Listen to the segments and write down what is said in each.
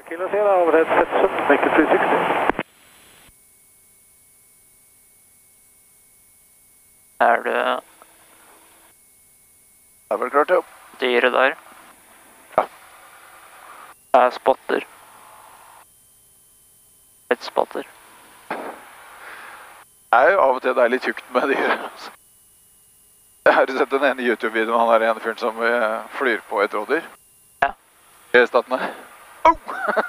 Kilo Sierra, overhead Stetson, make it 360. Det er vel klart, ja. Dyret der? Ja. Jeg spotter. Et spotter. Det er jo av og til det er litt tjukt med dyr. Jeg har sett den ene YouTube-videoen, han er en fyren som flyr på et rådyr. Ja. I statene. Oh!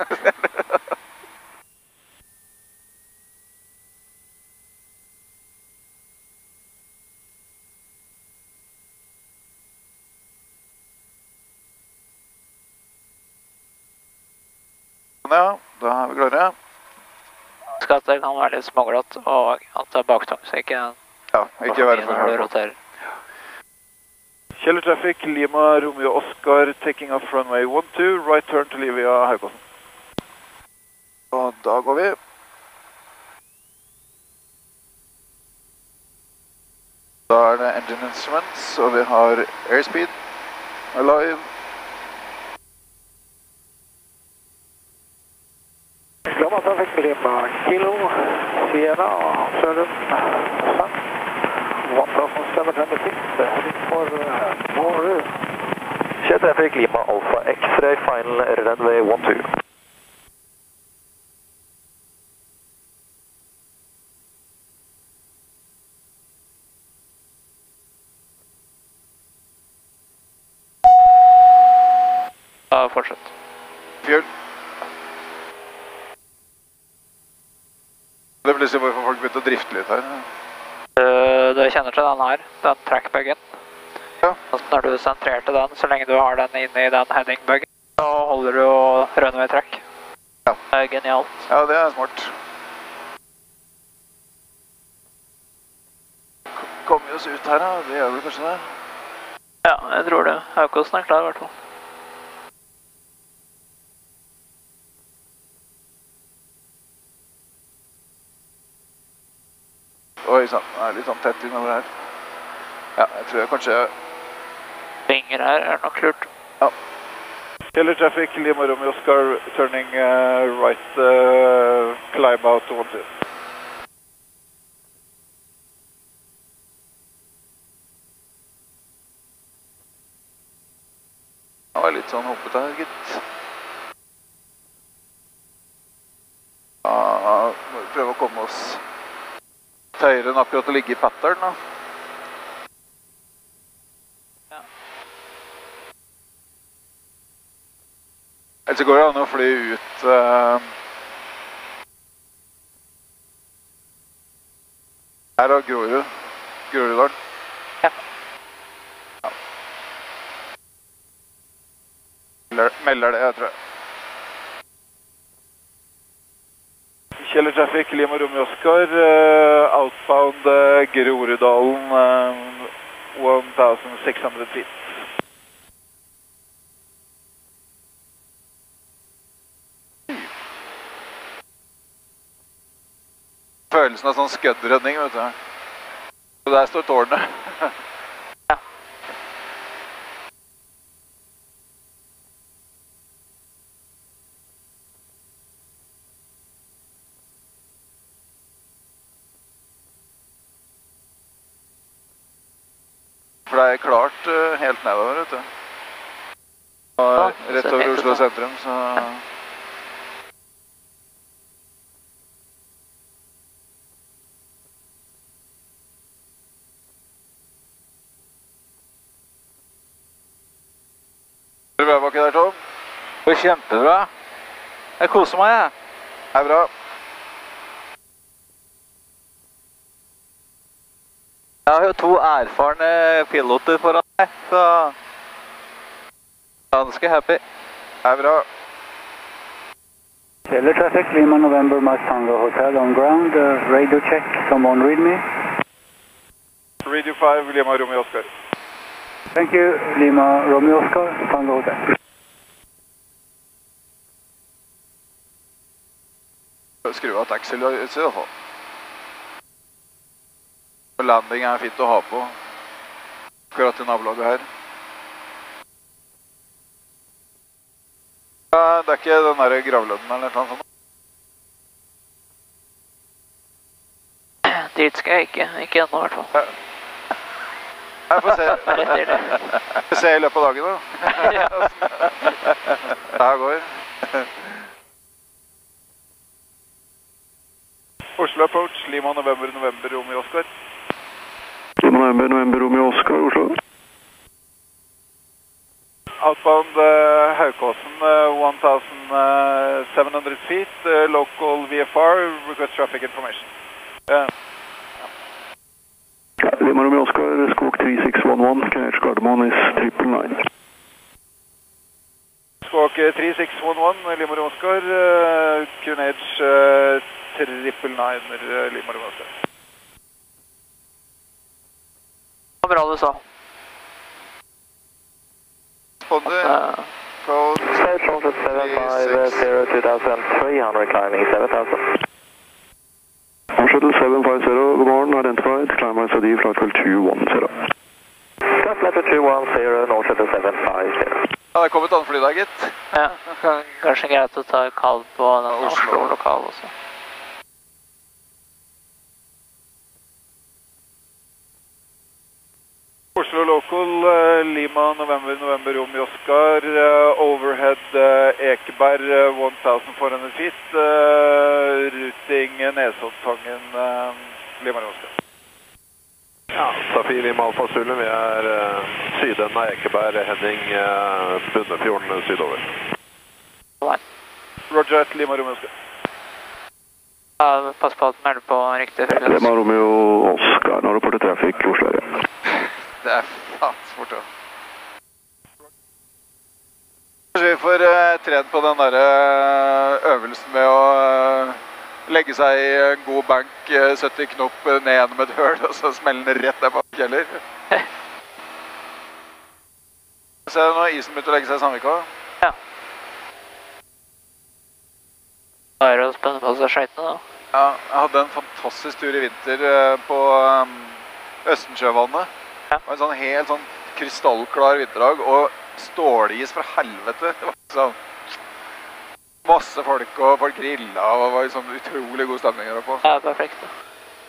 Ja, da er vi klare. Husk at det kan være litt småglatt, og at det er baktung, så ikke være for når du roterer. Kjeller Traffic, Lima, Romeo, Oscar, taking off runway 12, right turn til Livia, Haugassen. Og da går vi. Da er det engine instruments, og vi har airspeed, alive. Lima Traffic, Lima, Kilo, Sierra, Søren, Sun, 1700 feet, heading for Moru. Kjeller Traffic, Lima, Alpha, X-ray, final runway 12. Ja, fortsett. Fjøl. Det er plutselig hvorfor folk begynte å drifte litt her. Du kjenner til den her, den trackbuggen. Ja. Når du sentrerer til den, så lenge du har den inne i den headingbuggen, så holder du jo runway track. Ja. Det er genialt. Ja, det er smart. Kommer vi oss ut her da? Det gjør vel kanskje det? Ja, jeg tror det. Haugassen er klar i hvert fall. Oi, sant. Det er litt sånn tett innover her. Ja, jeg tror jeg kanskje... Vinger her er nok lurt. Ja. Kjeller Traffic, Lima, Romeo, Oscar, turning right, climb out to 12. Det var litt sånn hoppet her, gitt. Ja, må vi prøve å komme oss høyere enn akkurat å ligge i pattern da. Ja. Ellers går det an å fly ut her av Groruddalen. Ja. Ja. Melder det, jeg tror jeg. Kjeller Traffic, Lima, Romeo, Oscar, outbound Groruddalen, 1600 feet. Følelsen av sånn skøddredning, vet du. Så der står tårnet. Ja. For det er klart helt nedover, vet du. Og rett over Oslo sentrum, så... Er det bra baki der, Tom? Det er kjempebra. Jeg koser meg, jeg. Det er bra. Jeg har jo 2 erfarne piloter foran meg, så ganske happy. Det er bra. Kjeller Traffic, Lima November, Mike Tango Hotel on ground, radio check, someone read me? Radio 5, Lima, Romeo, Oscar. Thank you, Lima, Romeo, Oscar, Tango Hotel. Skru av taxilyset i hvert fall. Landing er fint å ha på. Akkurat i nabolaget her. det er ikke den der gravlønnen eller noe sånt? Dit skal jeg ikke ennå i hvert fall. Jeg får se i løpet av dagen da. Ja. Det her går. Oslo approach, Lima November, Romeo Oscar. Lima November, Romeo Oscar, Oslo. Outbound Haukåsen, 1,700 feet, local VFR, request traffic information. Lima Romeo Oscar, Squawk 3611, QNH Gardermoen is 999. Squawk 3611, Lima Romeo Oscar, QNH 999, Lima Romeo Oscar. Det var bra du sa. Ponder, code Stage 750 2300, climbing 7000. Shuttle 750, good morning, identified, climb ID, flight level 210. Flight level 210, North Shuttle 750. Ja, det er kommet annet fly der, gitt. Ja, kanskje greit å ta kall på den Oslo lokal også. Oslo local, Lima November, Romeo Oscar, overhead Ekeberg 1400 feet, routing Nesodtangen, Lima Romeo Oscar. Ja, Safir Lima Alfa Zulu, vi er sydenden av Ekeberg, heading Bunnefjorden sydover. Roger at Lima Romeo Oscar. Ja, pass på at den er på riktig frekvens. Lima Romeo Oscar, nå rapporter trafikk, Oslo er det. Det er faen fort da. Kanskje vi får trent på den der øvelsen med å legge seg i en god bank, 70 knopp ned gjennom et høl, og så smelle den rett der på kjeller. Se nå isen begynte å legge seg i Sandvika. Ja. Da er det å spenne på seg skøytene da. Ja, jeg hadde en fantastisk tur i vinter på Østensjøvannet. Ja. Det var en sånn helt sånn krystallklar vinterdag, og stålis fra helvete. Det var sånn masse folk, og folk grillet, og det var sånn utrolig god stemning her oppe. Ja, perfekt da.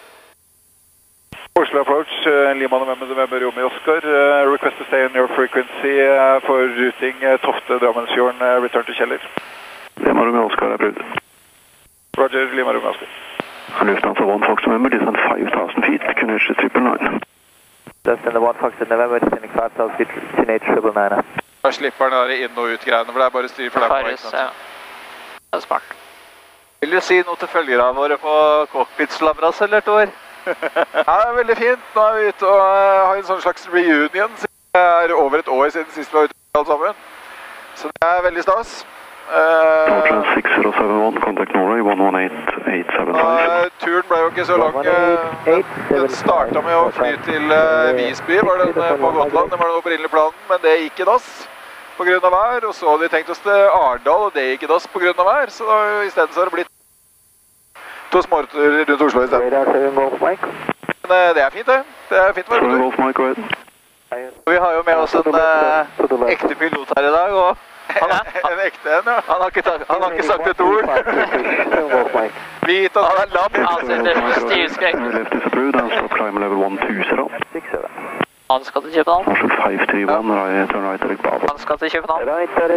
Oslo approach, Lima November, Romeo Oscar. Request to stay on your frequency for routing Tofte, Drammensfjorden, return to Kjeller. Lima Romeo Oscar er prøvd. Roger, Lima Romeo Oscar. Lufthansa 1 Fox November, descent 5000 feet, QNH 999. Descend the 1 Fox November, descending 5000 feet, QNH 999. Da slipper den der inn- og ut-greiene, for det er bare styr for dem. Faris, ja. Det er smart. Vil du si noe til følgerne våre på cockpit-slabras, eller Tor? Ja, det er veldig fint. Nå er vi ute og har en sånn slags reunion. Det er over et år siden sist vi var ute alle sammen. Så det er veldig stas. Northern 6071, contact Norway 118875. Turen ble jo ikke så lang. Den startet med å fly til Visby, var den på Gotland. Det var den opprinnelige planen, men det gikk i dass på grunn av vær. Og så hadde vi tenkt oss til Arendal, og det gikk i dass på grunn av vær. Så i stedet så har det blitt 2 småturer rundt Oslo i stedet. Men det er fint det. Det er fint å være på tur. Vi har jo med oss en ekte pilot her i dag, og en ekte en, ja. Han har ikke sagt et ord. Hvit og han er lam. Han sitter stivskrekk. Left is approved, and stop climb level 120. Han skal til København. Marshall 531, right, turn right, direct Baba. Han skal til København.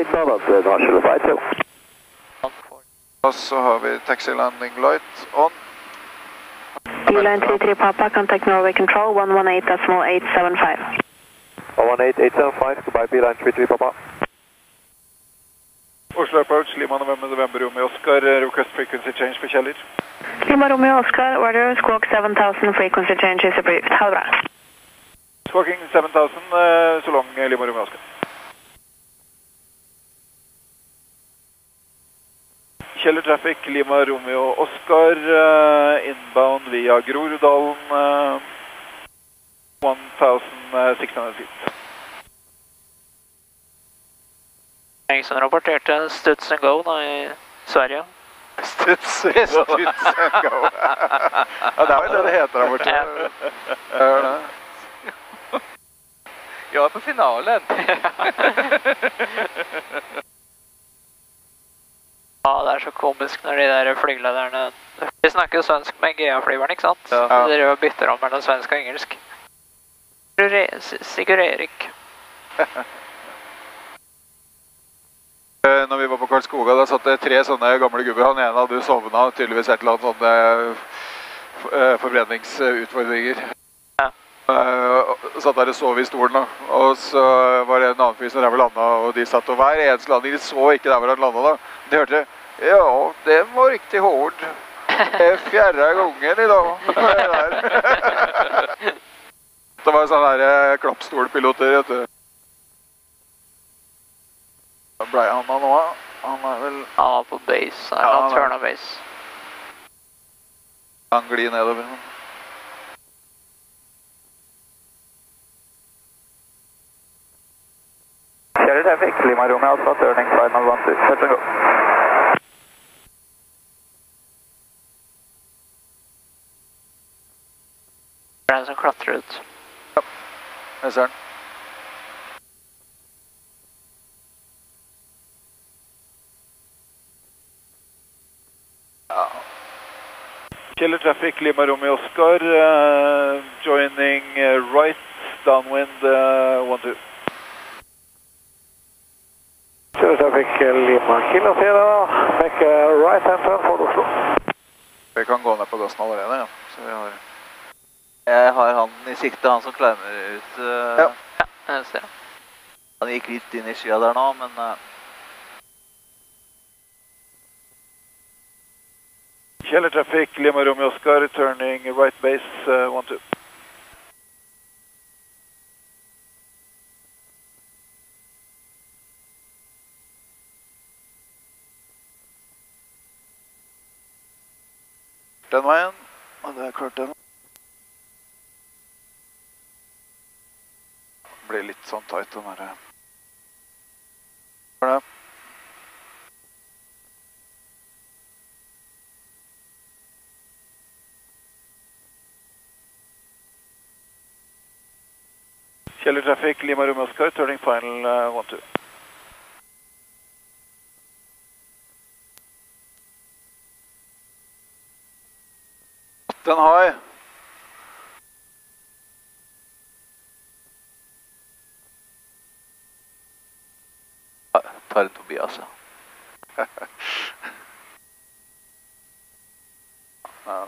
Og så har vi taxi landing light on. Beeline 33 Papa, contact Norway Control 118.875. 118.875, goodbye Beeline 33 Papa. Oslo approach, Lima November, Romeo Oscar, request frequency change for Kjeller. Lima Romeo Oscar, order squawk 7000, frequency change is approved. Ha det bra. Squawking 7000, så long Lima Romeo Oscar. Kjeller traffic, Lima Romeo Oscar, inbound via Groruddalen, 1600 feet. Ingen som rapporterte Studs and Go da i Sverige. Studs and Go. Ja, det er jo det det heter der borte. Ja. Jag är på finalen. er så komisk når de der flygelederne... De snakker jo svensk med GA-flyveren, ikke sant? Ja. Dere bytter om mellom svensk og engelsk. Sigurd Erik. Når vi var på Karlskoga, da satt det 3 sånne gamle gubber. Han ene hadde jo sovnet, tydeligvis et eller annet sånne forbrenningsutfordringer. Ja. Satt der og sov i stolen da. Og så var det en annen fyr som der var landet, og de satt og hver eneste landing. De så ikke der hvor han landet da. De hørte, ja, den var riktig hård. Det er 4. gangen i dag. Det var sånne der klappstolpiloter, vet du. Da ble han da nå. Han er vel... Han var på base, han tørna base. Han glir nedover. Kjører traffic, Lima Romeo Alfa, turning final 1-2, set and go. Det er en som klatrer ut. Ja, jeg ser den. Ja. Kjeller traffic, Lima Romeo Oscar, joining right, downwind 1-2. Kjører traffic, Lima Kilo Sierra, make a right hand turn for Oslo. Vi kan gå ned på gassen allerede, ja. Så vi har... Jeg har han i sikte, han som klemmer ut. Ja. Ja, jeg ser det. Han gikk litt inn i skya der nå, men... Kjeller traffic, Lima Romeo Oscar, turning right base 1-2. Den veien, og det er klart den. Det blir litt sånn tight den her. Hva er det? Kjeller traffic, Lima Romeo Oscar, turning final 1-2. Den har... tar en Tobias, ja. Ja.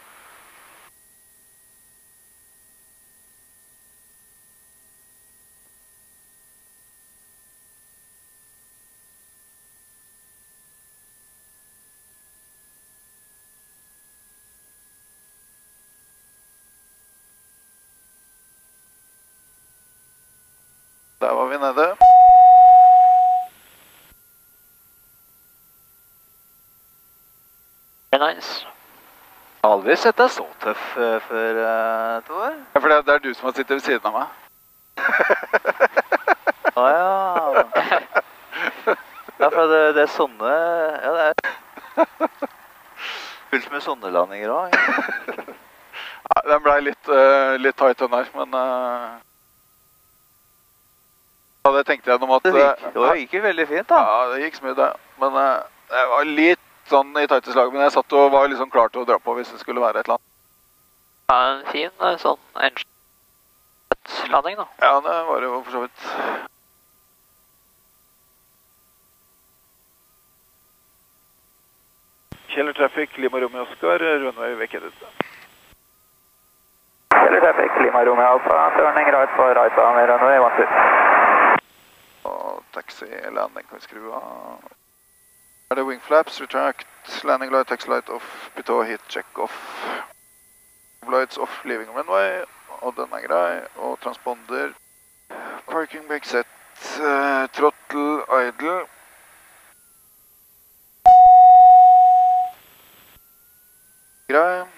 Der var vi nede. Very nice. Jeg har aldri sett deg så tøff før, Tor. Ja, for det er du som har sittet ved siden av meg. Ja. Ja, for det er sånne... Ja, det er... Fullt med sånne landinger også. Ja, den ble litt tight den der, men... Ja, det tenkte jeg om at... Det gikk jo veldig fint da. Ja, det gikk smooth det. Men det var litt sånn i tighte slag, men jeg satt og var liksom klar til å dra på hvis det skulle være et eller annet. Ja, en fin sånn engine-landing da. Ja, det var det jo for så vidt. Kjeller traffic, Lima Romeo Oscar, runway vacated. Kjeller traffic, Lima Romeo Alfa, turning right for right on runway 1-2. Og taxi landing kan vi skru av. Er det wing flaps, retract, landing light, taxi light off, pitot, heat check off. Lights off, leaving runway, og den er grei, og transponder. Parking brake set, throttle, idle. Grei.